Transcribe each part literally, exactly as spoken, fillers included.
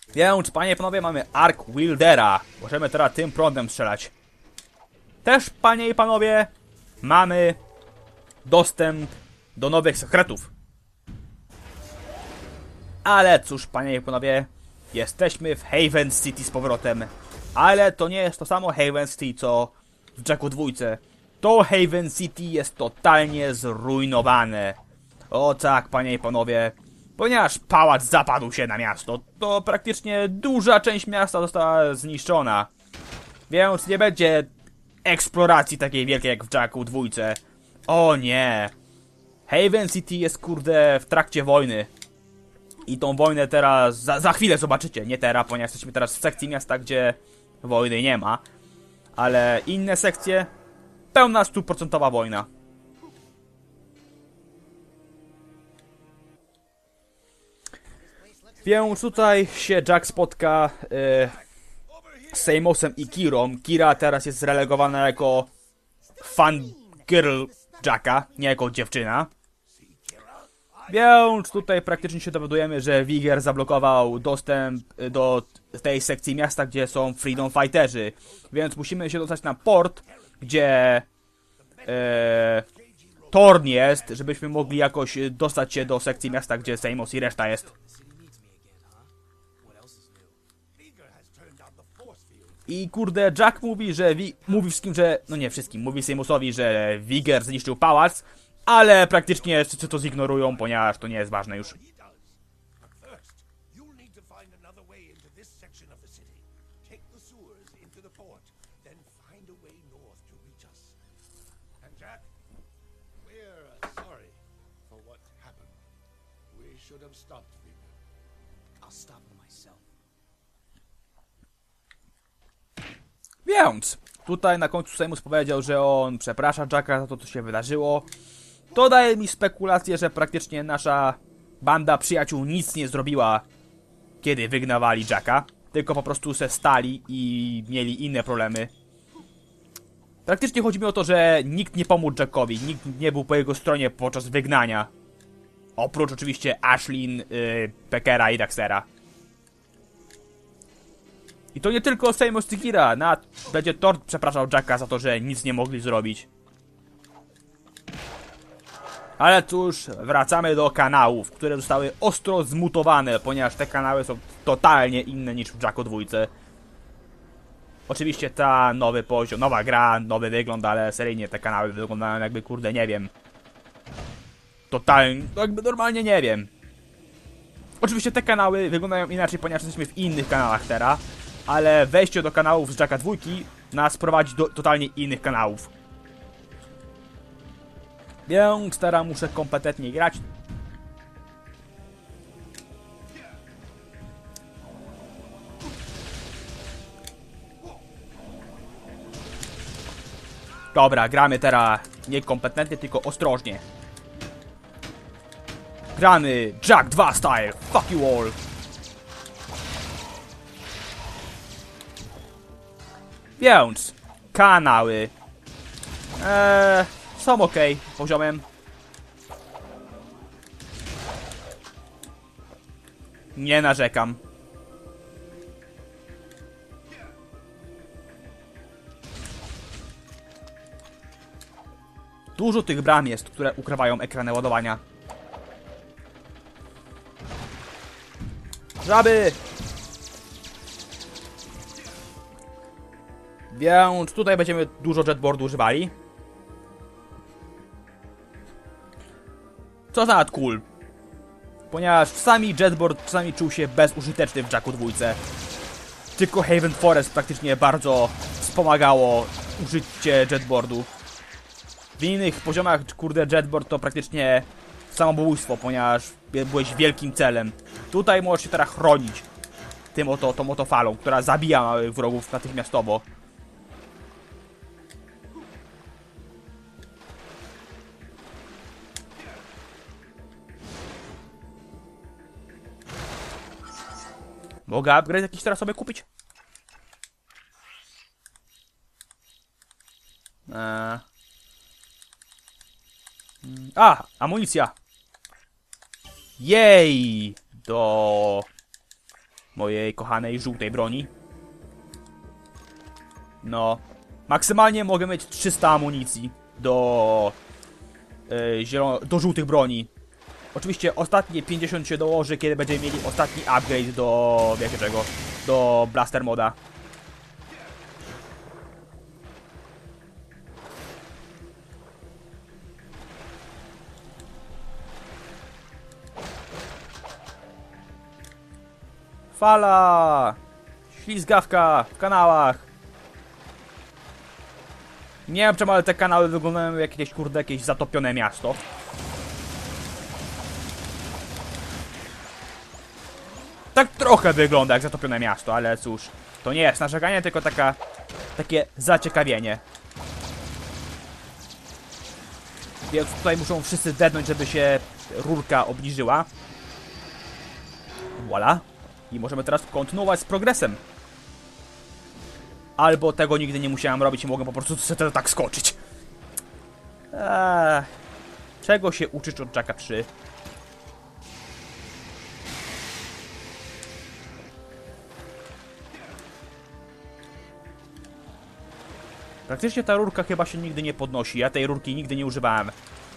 Więc, panie i panowie, mamy Ark Wildera. Możemy teraz tym prądem strzelać. Też, panie i panowie, mamy dostęp do nowych sekretów. Ale cóż, panie i panowie, jesteśmy w Haven City z powrotem. Ale to nie jest to samo Haven City, co w Jacku dwójce. To Haven City jest totalnie zrujnowane. O tak, panie i panowie, ponieważ pałac zapadł się na miasto, to praktycznie duża część miasta została zniszczona. Więc nie będzie eksploracji takiej wielkiej jak w Jacku dwójce. O nie. Haven City jest, kurde, w trakcie wojny. I tą wojnę teraz, za, za chwilę zobaczycie, nie teraz, ponieważ jesteśmy teraz w sekcji miasta, gdzie wojny nie ma. Ale inne sekcje, pełna stuprocentowa wojna. Więc tutaj się Jack spotka yy, z Seimosem i Kirą. Kira teraz jest zrelegowana jako fan girl Jacka, nie jako dziewczyna. Więc tutaj praktycznie się dowiadujemy, że Viger zablokował dostęp do tej sekcji miasta, gdzie są Freedom Fighterzy. Więc musimy się dostać na port, gdzie e, Thorn jest, żebyśmy mogli jakoś dostać się do sekcji miasta, gdzie Seimos i reszta jest. I kurde, Jack mówi, że Wi mówi wszystkim, że... No nie wszystkim, mówi Seimosowi, że Viger zniszczył pałac, ale praktycznie wszyscy to zignorują, ponieważ to nie jest ważne już. Więc tutaj na końcu Seimus powiedział, że on przeprasza Jacka za to, co się wydarzyło. To daje mi spekulację, że praktycznie nasza banda przyjaciół nic nie zrobiła, kiedy wygnawali Jacka. Tylko po prostu se stali i mieli inne problemy. Praktycznie chodzi mi o to, że nikt nie pomógł Jackowi, nikt nie był po jego stronie podczas wygnania. Oprócz oczywiście Ashlyn, yy, Peckera i Daxtera. I to nie tylko Seimos i Kira, na będzie Thorn przepraszał Jacka za to, że nic nie mogli zrobić. Ale cóż, wracamy do kanałów, które zostały ostro zmutowane, ponieważ te kanały są totalnie inne niż w Jacku dwójce. Oczywiście ta nowy poziom, nowa gra, nowy wygląd, ale seryjnie te kanały wyglądają jakby, kurde, nie wiem. Totalnie, jakby normalnie nie wiem. Oczywiście te kanały wyglądają inaczej, ponieważ jesteśmy w innych kanałach teraz. Ale wejście do kanałów z Jacka dwójki nas prowadzi do totalnie innych kanałów. Więc teraz muszę kompetentnie grać. Dobra, gramy teraz niekompetentnie, tylko ostrożnie. Gramy Jack dwa style, fuck you all. Więc kanały eee, są ok poziomem. Nie narzekam. Dużo tych bram jest, które ukrywają ekrany ładowania. Żaby! Więc tutaj będziemy dużo jetboardu używali. Co za cool. Ponieważ sami jetboard czasami czuł się bezużyteczny w Jacku dwójce. Tylko Haven Forest praktycznie bardzo wspomagało użycie jetboardu. W innych poziomach, kurde, jetboard to praktycznie samobójstwo, ponieważ byłeś wielkim celem. Tutaj możesz się teraz chronić tym oto, tą oto falą, która zabija małych wrogów natychmiastowo. Mogę upgrade jakiś teraz sobie kupić? Eee. A, amunicja. Jej! Do mojej kochanej żółtej broni. No, maksymalnie mogę mieć trzysta amunicji do, yy, zielon do żółtych broni. Oczywiście ostatnie pięćdziesiąt się dołoży, kiedy będziemy mieli ostatni upgrade do, wiecie czego, do Blaster moda. Fala! Ślizgawka w kanałach. Nie wiem czemu, ale te kanały wyglądają jak jakieś, kurde, jakieś zatopione miasto. Tak trochę wygląda jak zatopione miasto, ale cóż. To nie jest narzekanie, tylko taka, takie zaciekawienie. Więc tutaj muszą wszyscy dednąć, żeby się rurka obniżyła. Voila. I możemy teraz kontynuować z progresem. Albo tego nigdy nie musiałem robić i mogę po prostu sobie tak skoczyć. Eee, czego się uczyć od Jacka trzy? Praktycznie ta rurka chyba się nigdy nie podnosi. Ja tej rurki nigdy nie używałem.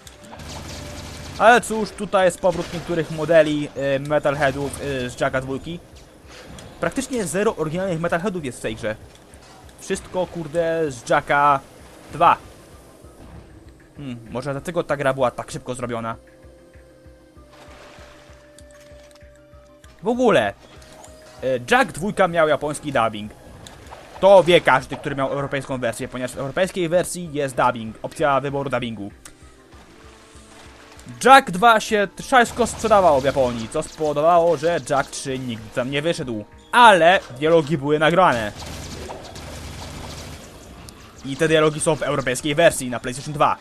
Ale cóż, tutaj jest powrót niektórych modeli y, Metalheadów y, z Jacka dwa. Praktycznie zero oryginalnych Metalheadów jest w tej grze. Wszystko, kurde, z Jacka dwa. Hmm, może dlatego ta gra była tak szybko zrobiona. W ogóle, y, Jack dwa miał japoński dubbing. To wie każdy, który miał europejską wersję, ponieważ w europejskiej wersji jest dubbing, opcja wyboru dubbingu. Jack dwa się szajsko sprzedawał w Japonii, co spowodowało, że Jack trzy nigdy tam nie wyszedł. Ale dialogi były nagrane. I te dialogi są w europejskiej wersji na PlayStation dwa.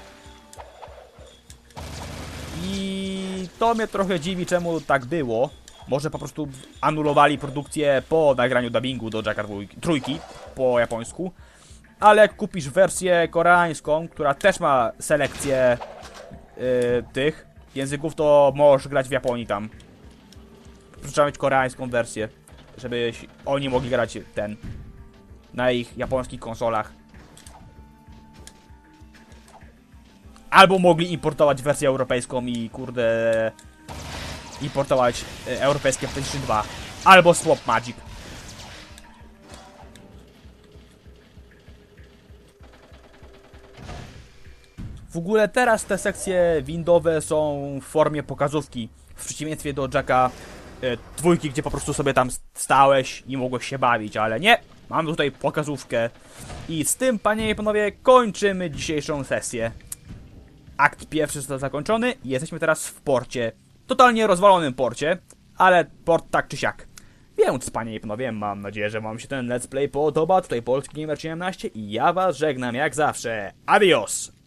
I to mnie trochę dziwi, czemu tak było. Może po prostu anulowali produkcję po nagraniu dubbingu do Jacka trójki po japońsku. Ale jak kupisz wersję koreańską, która też ma selekcję Yy, tych języków, to możesz grać w Japonii tam. Trzeba mieć koreańską wersję, żeby oni mogli grać ten na ich japońskich konsolach. Albo mogli importować wersję europejską i kurde importować y, europejskie PlayStation dwa. Albo Swap Magic. W ogóle teraz te sekcje windowe są w formie pokazówki. W przeciwieństwie do Jacka y, dwójki, gdzie po prostu sobie tam stałeś i mogłeś się bawić, ale nie. Mamy tutaj pokazówkę. I z tym, panie i panowie, kończymy dzisiejszą sesję. Akt pierwszy został zakończony i jesteśmy teraz w porcie. Totalnie rozwalonym porcie, ale port tak czy siak. Więc, panie i panowie, mam nadzieję, że wam się ten let's play podoba. Tutaj Polski Gamer siedemnaście i ja was żegnam jak zawsze. Adios!